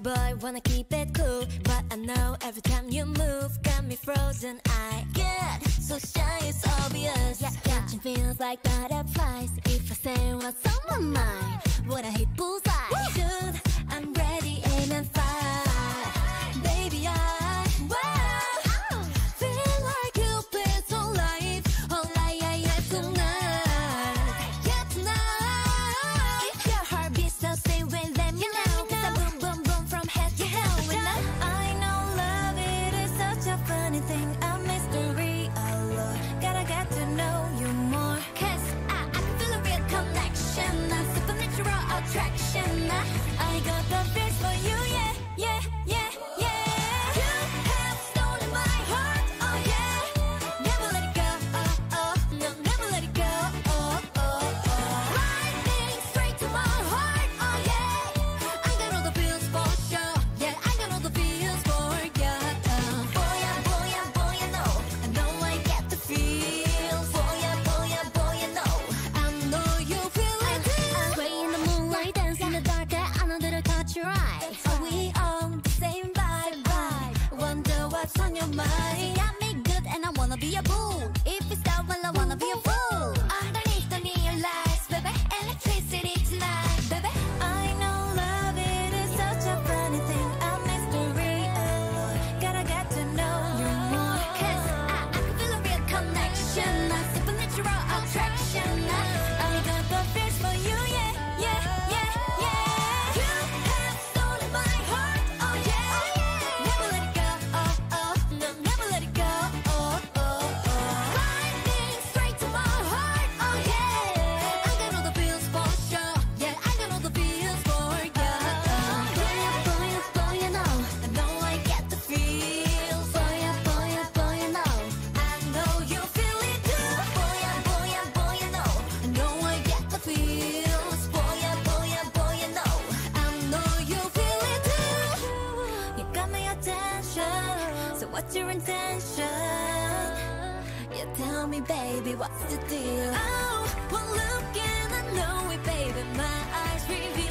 boy, wanna keep it cool, but I know every time you move, got me frozen. I get so shy, it's obvious. Catching feels like butterflies. If I say what's on my mind, would I hit bullseye? Shoot, I'm ready, aim and fire. Baby, feel like Cupid's whole life. All I have tonight. Yeah, tonight. If your heart beats so stay with them, you know. Cause I boom, boom, boom from head to toe. I know love, it is such a funny thing, a mystery, oh Lord. Gotta get to know you more. Cause I can feel a real connection, a supernatural attraction. I got the feels for you, yeah, yeah, yeah, yeah. You have stolen my heart, oh yeah. Never let it go, oh, oh, no, never let it go, oh, oh, oh. Lightning straight to my heart, oh yeah. I got all the feels for sure, yeah, I got all the feels for you. Boy, boy, boy, I know I get the feels. Boy, boy, I know you feel it too. Sway in the moonlight, dance in the dark, I know that I caught your eye. Are we on the same vibe? Wonder what's on your mind. See, I make good and I wanna be a bull. If it's down, well, I wanna be a fool. Underneath the neon lights, baby, electricity tonight, baby. I know love, it is such a funny thing, a mystery, oh Lord. Gotta get to know you more. Cause I can feel a real connection, a supernatural attraction. I got the feels for you, yeah, yeah, yeah, yeah. You have stolen my heart, oh yeah. Never let it go, oh, oh, no, never let it go, oh, oh, oh. Lightning straight to my heart, oh yeah. I got all the feels for sure, yeah, I got all the feels for you. Boy, I know I get the feels. Boy, I know you feel it too. Boy, I know I get the feels. Boy, I know you feel it too. You got my attention, so what's your intention? Yeah, tell me, baby, what's the deal? Oh, one look and I know it, baby, my eyes reveal.